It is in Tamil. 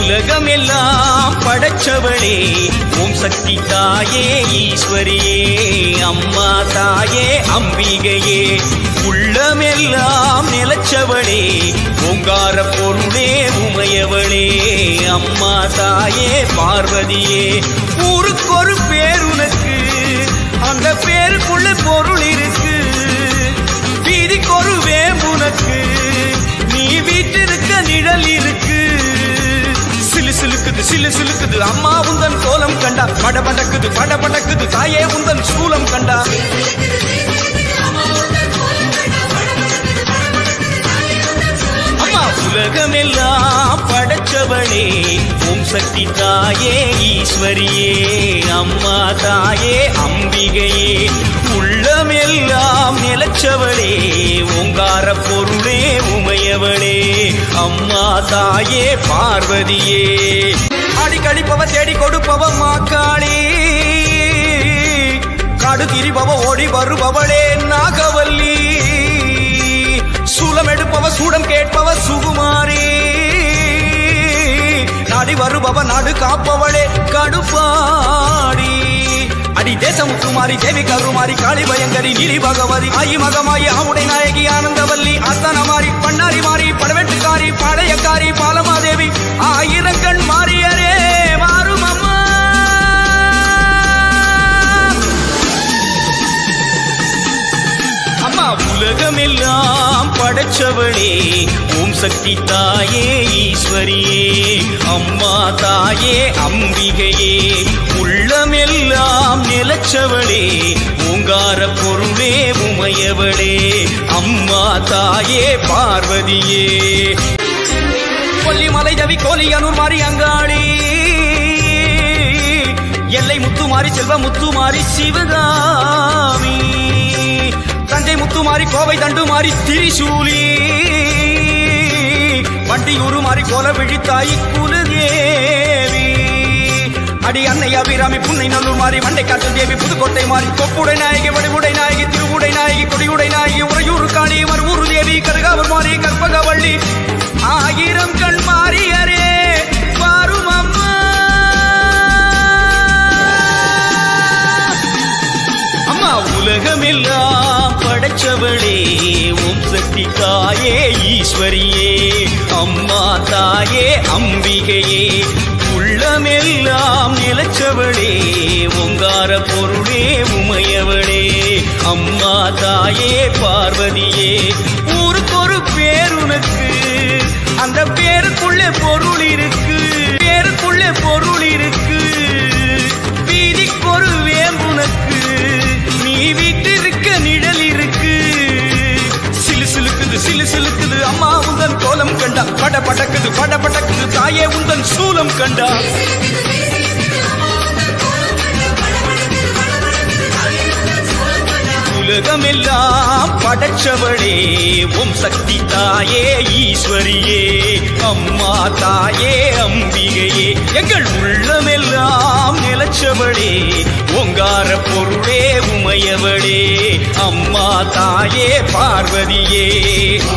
உலகமெல்லாம் படைச்சவளே ஓம் சக்தி தாயே ஈஸ்வரியே அம்மா தாயே அம்பிகையே உள்ளமெல்லாம் நிலச்சவளே ஓங்கார பொருளே உமையவளே அம்மா தாயே பார்வதியே ஊருக்கொரு பேர் உனக்கு அந்த பேருக்குள்ள பொருள் இருக்கு வீதிக்கொரு வேம்புனக்கு நீ வீட்டிருக்க நிழல் இருக்கு சிலு சிலுக்குது அம்மா உந்தன் கோலம் கண்டா படபடக்குது தாயே உந்தன் சூலம் கண்டா அம்மா உலகமெல்லாம் படைச்சவளே ஓம் சக்தி தாயே ஈஸ்வரியே அம்மா தாயே அம்பிகையே உள்ளமெல்லாம் நிலச்சவளே ஓங்கார பொருளே உமையவளே அம்மா தாயே பார்வதியே அடிக்கடிப்பவ தேடி கொடுப்பவ மாக்காளி காடு திரிபவ ஓடி வருபவளே நாகவல்லி சூலம் எடுப்பவ சூடம் கேட்பவ சுகுமாரி நாடி வருபவ நாடு காப்பவளே கடுப்பாடி அடி தேசமுத்துமாரி தேவி கருமாரி காளி பயங்கரி நீலி பகவதி ஆயி மகமாயி ஆவுடை நாயகி ஆனந்தவல்லி அத்தனமாரி பண்ணாரி மாறி படவெட்டுக்காரி பாளையக்காரி பாலமாதேவி ஆயிரங்கண் மாறியரே மாறும் அம்மா அம்மா உலகமெல்லாம் படைச்சவளே ஓம் சக்தி தாயே ஈஸ்வரியே அம்மா தாயே அம்பிகையே உள்ளமெல்லாம் நிலச்சவளே ஓங்கார பொருளே உமையவளே அம்மா தாயே பார்வதியே கொல்லிமலை ஜவி கோலியனூர் மாறி அங்காளி எல்லை முத்துமாரி செல்வ முத்துமாரி சிவகாமி தஞ்சை முத்துமாரி கோவை தண்டுமாரி திரிசூலி வண்டியூரு மாறி கோல விழித்தாயி குலதேவி அடி அன்னை அபிராமி புன்னை நல்லூர் மாறி மண்டை காட்டு தேவி புதுக்கோட்டை மாறி கொப்புடை நாயகி வடிவுடை நாயகி திருவுடை நாயகி கொடியுடை நாயகி உறையூர் காளி மறுவூர் தேவி கருகாவூர் மாறி கற்பகவள்ளி ஆயிரம் கண் மாறியரே பாரும் அம்மா அம்மா உலகமெல்லாம் படைச்சவளே ஓம் சக்தி தாயே ஈஸ்வரியே அம்மா தாயே அம்பிகையே உள்ளமெல்லாம் நிலச்சவளே ஓங்கார பொருளே உமையவளே அம்மா தாயே பார்வதியே ஊருக்கொரு பேர் உனக்கு அந்த பேருக்குள்ளே பொருள் இருக்கு பேருக்குள்ளே பொருள் இருக்கு வீதிக்கொரு வேம்புனக்கு நீ வீட்டிருக்க நிழல் இருக்கு சிலு சிலுக்குது அம்மா உந்தன் கோலம் கண்டா படபடக்குது தாயே உந்தன் சூலம் கண்டா உலகமெல்லாம் படைச்சவளே ஓம் சக்தி தாயே ஈஸ்வரியே அம்மா தாயே அம்பிகையே எங்கள் உள்ளமெல்லாம் நிலச்சவளே ஓங்கார பொருளே உமையவளே அம்மா தாயே பார்வதியே